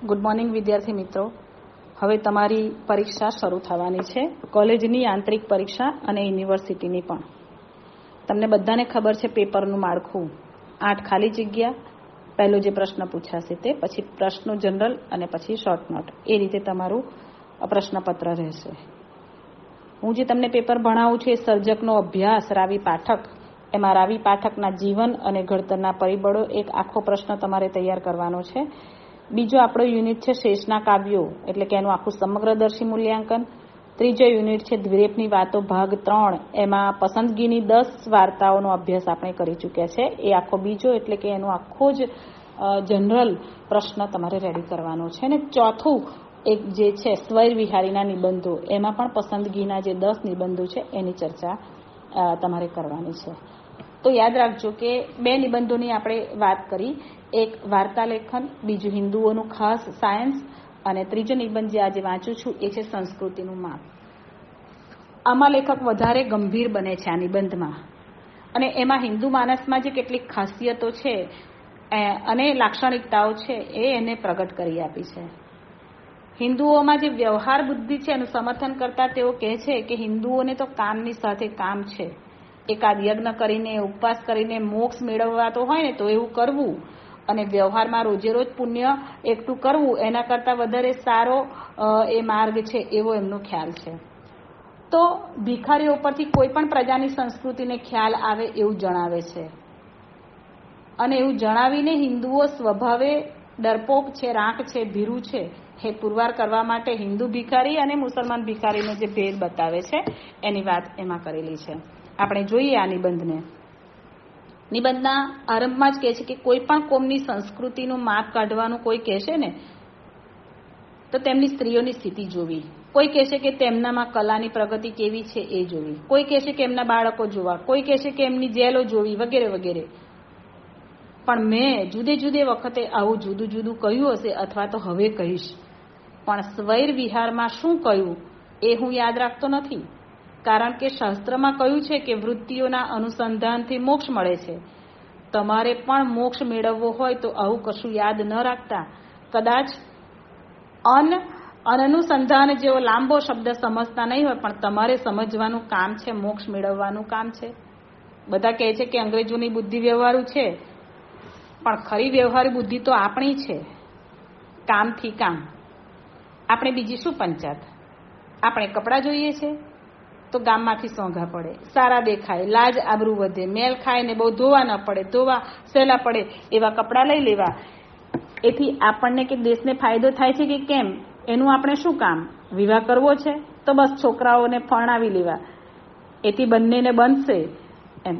Good morning વિદ્યાર્થી મિત્રો. હવે તમારી પરીક્ષા શરૂ થવાની છે, કોલેજની આંતરિક પરીક્ષા અને યુનિવર્સિટીની પણ. તમને બધાને ખબર છે પેપરનું માળખું. 8 ખાલી જગ્યા, પહેલો જે પ્રશ્ન પૂછાશે તે, પછી પ્રશ્નો જનરલ અને પછી શોર્ટ નોટ. એ રીતે તમારું પ્રશ્નપત્ર રહેશે. હું જે તમને પેપર ભણાવું છું એ સર્જકનો અભ્યાસ રાવી પાઠક, એમાં રાવી પાઠકના જીવન અને ઘડતરના પરિબળો એક આખો પ્રશ્ન તમારે તૈયાર કરવાનો છે. બીજો આપણો યુનિટ છે શેષના કાવ્યો, એટલે કે એનું આખું સમગ્રદર્શી મૂલ્યાંકન. ત્રીજો યુનિટ છે દ્વિરેફની વાતો ભાગ 3, એમાં પસંદગીની 10 વાર્તાઓનો અભ્યાસ આપણે કરી ચૂક્યા છે. એ આખો બીજો, એટલે કે એનો આખો જ જનરલ પ્રશ્ન તમારે રેડી કરવાનો છે. અને ચોથું એક જે છે સ્વૈર વિહારીના નિબંધો, એમાં પણ પસંદગીના જે 10 નિબંધો છે એની ચર્ચા તમારે કરવાની છે. તો યાદ રાખજો કે 2 નિબંધોની આપણે વાત કરી, એક વાર્તા લેખન, બીજું હિન્દુઓનું ખાસ સાયન્સ, અને ત્રીજો નિબંધ જે આજે વાંચું છું એ છે સંસ્કૃતિનું માપ. આમાં લેખક વધારે ગંભીર બને છે આ નિબંધમાં, અને એમાં હિન્દુ માનસમાં જે કેટલીક ખાસિયતો છે અને લાક્ષણિકતાઓ છે એ એને પ્રગટ કરી આપી છે. હિન્દુઓમાં જે વ્યવહાર બુદ્ધિ છે એનું સમર્થન કરતા તેઓ કહે છે કે હિન્દુઓને તો કામની સાથે કામ છે. એકાદ યજ્ઞ કરીને, ઉપવાસ કરીને મોક્ષ મેળવવા તો હોય ને તો એવું કરવું, અને વ્યવહારમાં રોજે રોજ પુણ્ય એકઠું કરવું એના કરતાં વધારે સારો એ માર્ગ છે, એવો એમનો ખ્યાલ છે. તો ભિખારીઓ પરથી કોઈ પણ પ્રજાની સંસ્કૃતિને ખ્યાલ આવે એવું જણાવે છે, અને એવું જણાવીને હિન્દુઓ સ્વભાવે ડરપોક છે, રાંક છે, ભીરું છે, એ પુરવાર કરવા માટે હિન્દુ ભિખારી અને મુસલમાન ભિખારીનો જે ભેદ બતાવે છે એની વાત એમાં કરેલી છે. આપણે જોઈએ આ નિબંધને. નિબંધના આરંભમાં જ કહે છે કે કોઈ પણ કોમની સંસ્કૃતિનું માપ કાઢવાનું કોઈ કહેશે ને તો તેમની સ્ત્રીઓની સ્થિતિ જોવી, કોઈ કહેશે કે તેમનામાં કલાની પ્રગતિ કેવી છે એ જોવી, કોઈ કહેશે કે એમના બાળકો જોવા, કોઈ કહેશે કે એમની જેલો જોવી, વગેરે વગેરે. પણ મેં જુદે જુદે વખતે આવું જુદું જુદું કહ્યું હશે, અથવા તો હવે કહીશ, પણ સ્વૈર વિહારમાં શું કહ્યું એ હું યાદ રાખતો નથી. કારણ કે શાસ્ત્રમાં કહ્યું છે કે વૃત્તિઓના અનુસંધાનથી મોક્ષ મળે છે. તમારે પણ મોક્ષ મેળવવો હોય તો આવું કશું યાદ ન રાખતા. કદાચ અનનુસંધાન જેવો લાંબો શબ્દ સમજતા નહીં હોય, પણ તમારે સમજવાનું કામ છે, મોક્ષ મેળવવાનું કામ છે. બધા કહે છે કે અંગ્રેજોની બુદ્ધિ વ્યવહારુ છે, પણ ખરી વ્યવહારુ બુદ્ધિ તો આપણી છે. કામથી કામ. આપણે બીજી શું પંચાત? આપણે કપડાં જોઈએ છે તો ગામમાંથી સોંઘા પડે, સારા દેખાય, લાજ આબરૂ વધે, મેલ ખાય ને બહુ ધોવા ન પડે, ધોવા સહેલા પડે એવા કપડાં લઈ લેવા. એથી આપણને કે દેશને ફાયદો થાય છે કે કેમ, એનું આપણે શું કામ? વિવાહ કરવો છે તો બસ છોકરાઓને પરણાવી લેવા, એથી બંનેને બનશે એમ.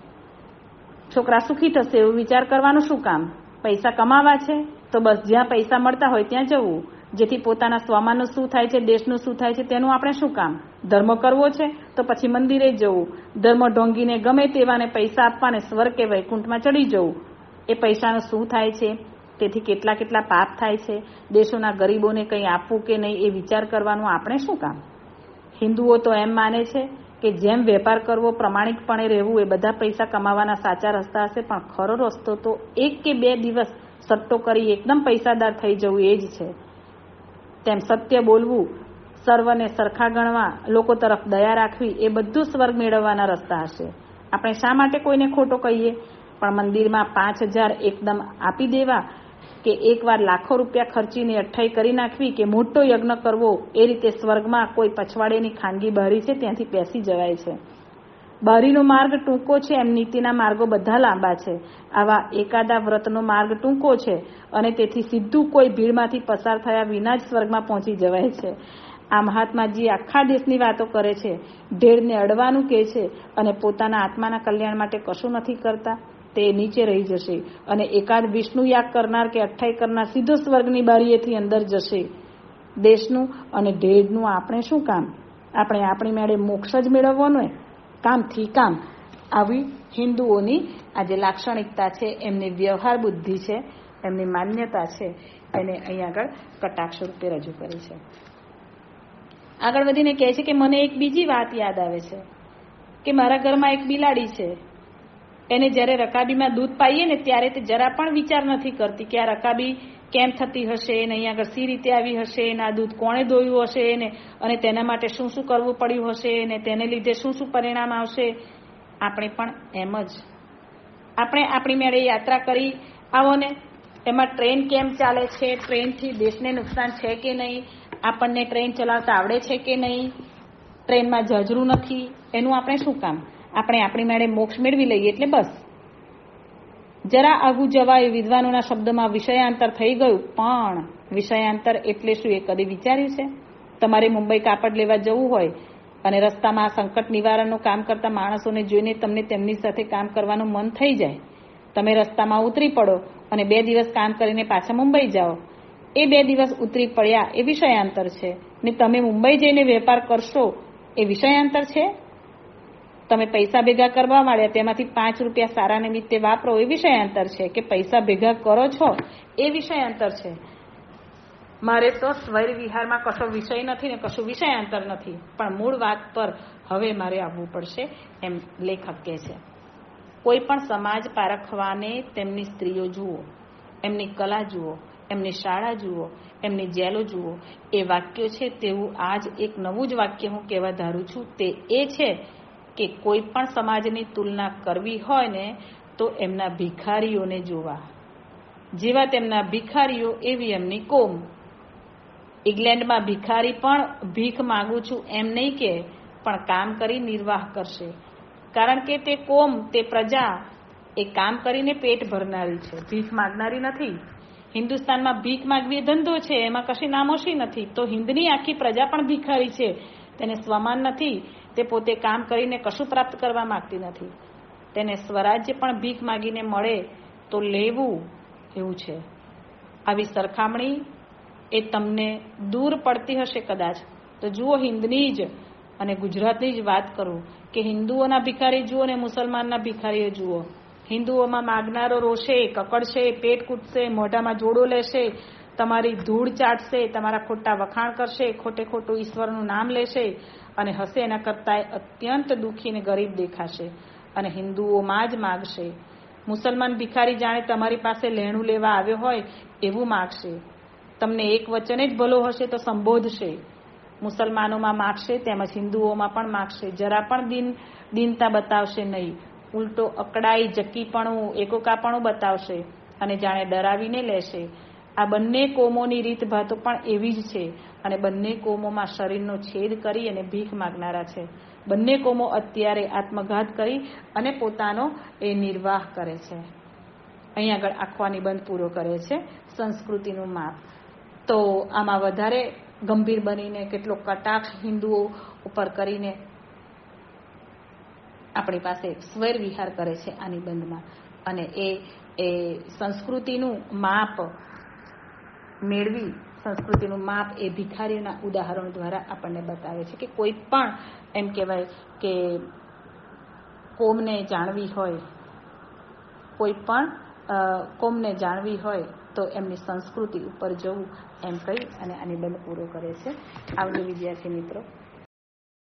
છોકરા સુખી થશે એવું વિચાર કરવાનું શું કામ? પૈસા કમાવા છે તો બસ જ્યાં પૈસા મળતા હોય ત્યાં જવું, જેથી પોતાના સ્વમાનનું શું થાય છે, દેશનું શું થાય છે તેનું આપણે શું કામ? ધર્મ કરવો છે તો પછી મંદિરે જવું, ધર્મ ઢોંગીને ગમે તેવાને પૈસા આપવાને સ્વર્ગ કે વૈકુંઠમાં ચડી જવું. એ પૈસાનું શું થાય છે, તેથી કેટલા કેટલા પાપ થાય છે, દેશોના ગરીબોને કંઈ આપવું કે નહીં એ વિચાર કરવાનું આપણે શું કામ? હિન્દુઓ તો એમ માને છે કે જેમ વેપાર કરવો, પ્રમાણિકપણે રહેવું એ બધા પૈસા કમાવાના સાચા રસ્તા હશે, પણ ખરો રસ્તો તો 1 કે 2 દિવસ સટ્ટો કરી એકદમ પૈસાદાર થઈ જવું એ જ છે. તેમ સત્ય બોલવું, સર્વને સરખા ગણવા, લોકો તરફ દયા રાખવી, એ બધું સ્વર્ગ મેળવવાના રસ્તા હશે. આપણે શા માટે કોઈને ખોટો કહીએ? પણ મંદિરમાં 5000 એકદમ આપી દેવા, કે એકવાર લાખો રૂપિયા ખર્ચીને અઠ્ઠાઈ કરી નાખવી, કે મોટો યજ્ઞ કરવો, એ રીતે સ્વર્ગમાં કોઈ પછવાડેની ખાનગી બારી છે ત્યાંથી પેસી જવાય છે. બારીનો માર્ગ ટૂંકો છે એમ નીતિના માર્ગો બધા લાંબા છે. આવા એકાદા વ્રતનો માર્ગ ટૂંકો છે, અને તેથી સીધું કોઈ ભીડમાંથી પસાર થયા વિના જ સ્વર્ગમાં પહોંચી જવાય છે. આ મહાત્માજી આખા દેશની વાતો કરે છે, ઢેરને અડવાનું કહે છે, અને પોતાના આત્માના કલ્યાણ માટે કશું નથી કરતા. તે નીચે રહી જશે, અને એકાદ વિષ્ણુ યાગ કરનાર કે અઠ્ઠાઈ કરનાર સીધો સ્વર્ગની બારીએથી અંદર જશે. દેશનું અને ઢેરનું આપણે શું કામ? આપણે આપણી મેળે મોક્ષ જ મેળવવાનો, કામથી કામ. આવી હિન્દુઓની આ જે લાક્ષણિકતા છે, એમની વ્યવહાર બુદ્ધિ છે, એમની માન્યતા છે, એને અહીં આગળ કટાક્ષ રૂપે રજૂ કરી છે. આગળ વધીને કહે છે કે મને એક બીજી વાત યાદ આવે છે કે મારા ઘરમાં એક બિલાડી છે. એને જ્યારે રકાબીમાં દૂધ પાઈએ ને ત્યારે તે જરા પણ વિચાર નથી કરતી કે આ રકાબી કેમ થતી હશે ને અહીંયા આગળ સી રીતે આવી હશે ને આ દૂધ કોણે દોયું હશે ને અને તેના માટે શું શું કરવું પડ્યું હશે ને તેને લીધે શું શું પરિણામ આવશે. આપણે પણ એમ જ આપણે આપણી મેળે યાત્રા કરી આવો ને, એમાં ટ્રેન કેમ ચાલે છે, ટ્રેનથી દેશને નુકસાન છે કે નહીં, આપણને ટ્રેન ચલાવતા આવડે છે કે નહીં, ટ્રેનમાં જજરું નથી, એનું આપણે શું કામ. આપણે આપણી મેળે મોક્ષ મેળવી લઈએ એટલે બસ. જરા આઘું જવાય વિદ્વાનોના શબ્દમાં વિષયાંતર થઈ ગયું. પણ વિષયાંતર એટલે શું એ કદી વિચાર્યું છે? તમારે મુંબઈ કાપડ લેવા જવું હોય અને રસ્તામાં આ સંકટ નિવારણનું કામ કરતા માણસોને જોઈને તમને તેમની સાથે કામ કરવાનું મન થઈ જાય. તમે રસ્તામાં ઉતરી પડો અને 2 દિવસ કામ કરીને પાછા મુંબઈ જાઓ. એ 2 દિવસ ઉતરી પડ્યા એ વિષયાંતર છે ને તમે મુંબઈ જઈને વેપાર કરશો એ વિષયાંતર છે. તમે પૈસા ભેગા કરવા માંડ્યા, તેમાંથી 5 રૂપિયા સારા નિમિત્તે વાપરો એ વિષયાંતર છે કે પૈસા ભેગા કરો છો એ વિષયાંતર છે. મારે તો સ્વૈર વિહારમાં કશો વિષય નથી ને કશું વિષયાંતર નથી, પણ મૂળ વાત પર હવે મારે આવવું પડશે એમ લેખક કહે છે. કોઈ પણ સમાજ પારખવાને તેમની સ્ત્રીઓ જુઓ, એમની કલા જુઓ, એમની શાળા જુઓ, એમની જેલો જુઓ. એ વાક્યો છે તેવું આજ એક નવું જ વાક્ય હું કહેવા ધારું છું. તે એ છે કે કોઈ પણ સમાજની તુલના કરવી હોય ને તો એમના ભિખારીઓને જોવા. જેવા તેમના ભિખારીઓ એવી એમની કોમ. ઇંગ્લેન્ડમાં ભિખારી પણ ભીખ માંગુ છું એમ નહીં કે, પણ કામ કરી નિર્વાહ કરશે. કારણ કે તે કોમ, તે પ્રજા એ કામ કરીને પેટ ભરનારી છે, ભીખ માગનારી નથી. હિન્દુસ્તાનમાં ભીખ માગવી એ ધંધો છે, એમાં કશી નામોશી નથી. તો હિન્દની આખી પ્રજા પણ ભિખારી છે, તેને સ્વમાન નથી. તે પોતે કામ કરીને કશું પ્રાપ્ત કરવા માંગતી નથી. તેને સ્વરાજ્ય પણ ભીખ માગીને મળે તો લેવું એવું છે. આવી સરખામણી એ તમને દૂર પડતી હશે કદાચ. તો જુઓ, હિન્દની જ અને ગુજરાતની જ વાત કરું કે હિન્દુઓના ભિખારી જુઓ ને મુસલમાનના ભિખારીઓ જુઓ. હિન્દુઓમાં માગનારો રોશે, કકડશે, પેટ કૂટશે, મોઢામાં જોડો લેશે, તમારી ધૂળ ચાટશે, તમારા ખોટા વખાણ કરશે, ખોટે ખોટું ઈશ્વરનું નામ લેશે અને હશે. એના કરતાં અત્યંત દુઃખી ને ગરીબ દેખાશે અને હિન્દુઓમાં જ માગશે. મુસલમાન ભિખારી જાણે તમારી પાસે લેણું લેવા આવ્યો હોય એવું માગશે. તમને એક વચને જ ભલો હશે તો સંબોધશે. મુસલમાનોમાં માગશે તેમજ હિન્દુઓમાં પણ માગશે. જરા પણ દીનતા બતાવશે નહીં. ઉલટો અકડાઈ, જકીપણું, એકોકાપણું બતાવશે અને જાણે ડરાવીને લેશે. આ બંને કોમોની રીતભાતો પણ એવી જ છે અને બંને કોમોમાં શરીરનો છેદ કરી અને ભીખ માગનારા છે. બંને કોમો અત્યારે આત્મઘાત કરી અને પોતાનો એ નિર્વાહ કરે છે. અહીં આગળ આખો નિબંધ પૂરો કરે છે. સંસ્કૃતિનું માપ. તો આમાં વધારે ગંભીર બનીને કેટલો કટાક્ષ હિન્દુઓ ઉપર કરીને આપણી પાસે સ્વૈર વિહાર કરે છે આ નિબંધમાં. અને એ સંસ્કૃતિનું માપ મેળવી, સંસ્કૃતિનું માપ એ ભિખારીઓના ઉદાહરણો દ્વારા આપણને બતાવે છે કે કોઈ પણ એમ કહેવાય કે કોમને જાણવી હોય, કોઈ પણ કોમને જાણવી હોય તો એમની સંસ્કૃતિ ઉપર જવું એમ કહી અને આ નિબંધ પૂરો કરે છે. આવજો વિદ્યાર્થી મિત્રો.